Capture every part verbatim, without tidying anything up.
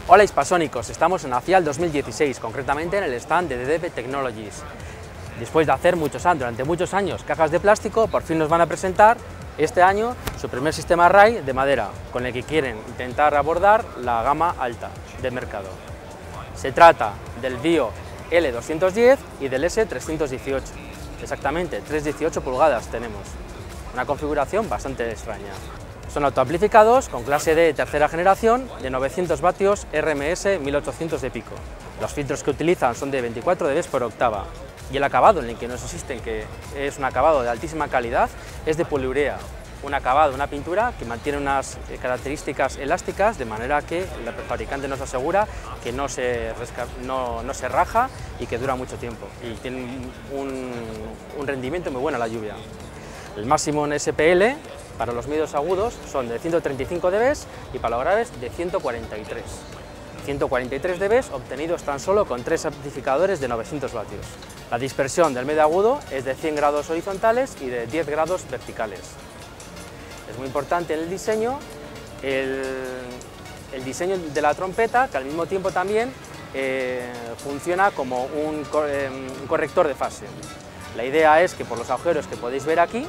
Hola hispasónicos, estamos en AFIAL dos mil dieciséis, concretamente en el stand de D D P Technologies. Después de hacer muchos años, durante muchos años cajas de plástico, por fin nos van a presentar este año su primer sistema array de madera, con el que quieren intentar abordar la gama alta del mercado. Se trata del Bio L doscientos diez y del S trescientos dieciocho, exactamente trescientos dieciocho pulgadas tenemos, una configuración bastante extraña. Son autoamplificados con clase D tercera generación de novecientos vatios R M S mil ochocientos de pico. Los filtros que utilizan son de veinticuatro decibelios por octava y el acabado en el que nos existen, que es un acabado de altísima calidad, es de poliurea, un acabado, una pintura que mantiene unas características elásticas de manera que el fabricante nos asegura que no se, no, no se raja y que dura mucho tiempo y tiene un, un rendimiento muy bueno a la lluvia. El máximo en S P L para los medios agudos son de ciento treinta y cinco decibelios y para los graves de ciento cuarenta y tres. ciento cuarenta y tres decibelios obtenidos tan solo con tres amplificadores de novecientos vatios. La dispersión del medio agudo es de cien grados horizontales y de diez grados verticales. Es muy importante en el diseño el, el diseño de la trompeta, que al mismo tiempo también eh, funciona como un, eh, un corrector de fase. La idea es que por los agujeros que podéis ver aquí,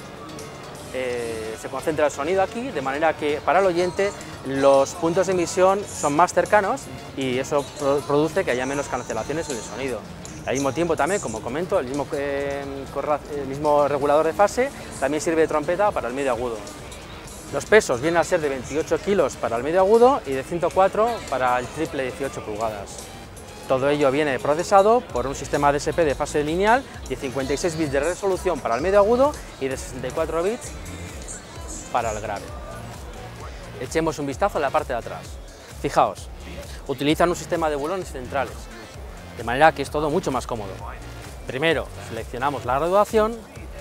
Eh, se concentra el sonido aquí, de manera que para el oyente los puntos de emisión son más cercanos y eso pro produce que haya menos cancelaciones en el sonido. Al mismo tiempo también, como comento, el mismo, eh, el mismo regulador de fase también sirve de trompeta para el medio agudo. Los pesos vienen a ser de veintiocho kilos para el medio agudo y de ciento cuatro para el triple dieciocho pulgadas. Todo ello viene procesado por un sistema D S P de fase lineal de cincuenta y seis bits de resolución para el medio agudo y de sesenta y cuatro bits para el grave. Echemos un vistazo a la parte de atrás. Fijaos, utilizan un sistema de bulones centrales, de manera que es todo mucho más cómodo. Primero seleccionamos la graduación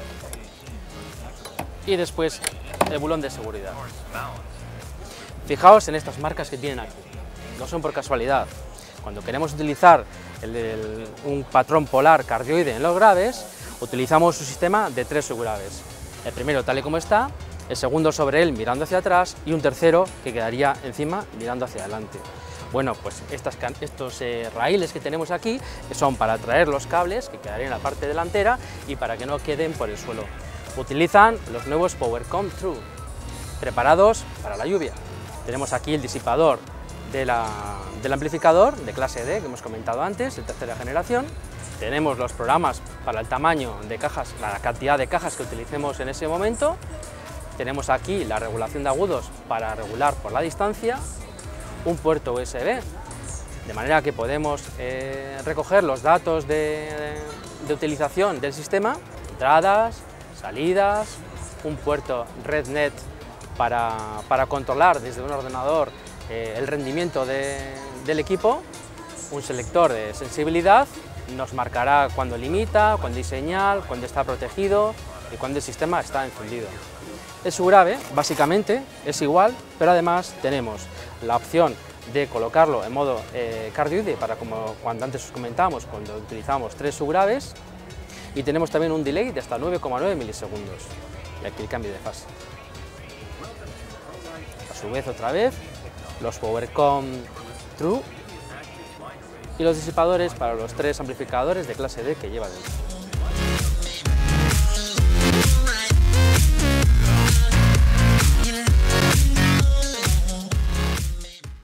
y después el bulón de seguridad. Fijaos en estas marcas que tienen aquí, no son por casualidad. Cuando queremos utilizar el, el, un patrón polar cardioide en los graves, utilizamos un sistema de tres subgraves. El primero tal y como está, el segundo sobre él mirando hacia atrás y un tercero que quedaría encima mirando hacia adelante. Bueno, pues estas, estos eh, raíles que tenemos aquí son para traer los cables que quedarían en la parte delantera y para que no queden por el suelo. Utilizan los nuevos PowerCom True, preparados para la lluvia. Tenemos aquí el disipador De la, del amplificador de clase D que hemos comentado antes, de tercera generación. Tenemos los programas para el tamaño de cajas, la cantidad de cajas que utilicemos en ese momento. Tenemos aquí la regulación de agudos para regular por la distancia, un puerto U S B, de manera que podemos eh, recoger los datos de, de utilización del sistema, entradas, salidas, un puerto RedNet para, para controlar desde un ordenador Eh, el rendimiento de, del equipo, un selector de sensibilidad, nos marcará cuando limita, cuando hay señal, cuando está protegido y cuando el sistema está encendido. El subgrave básicamente es igual, pero además tenemos la opción de colocarlo en modo eh, cardioide, para como cuando antes os comentábamos, cuando utilizamos tres subgraves, y tenemos también un delay de hasta nueve coma nueve milisegundos, y aquí el cambio de fase. A su vez otra vez, los PowerCom True y los disipadores para los tres amplificadores de clase D que lleva dentro.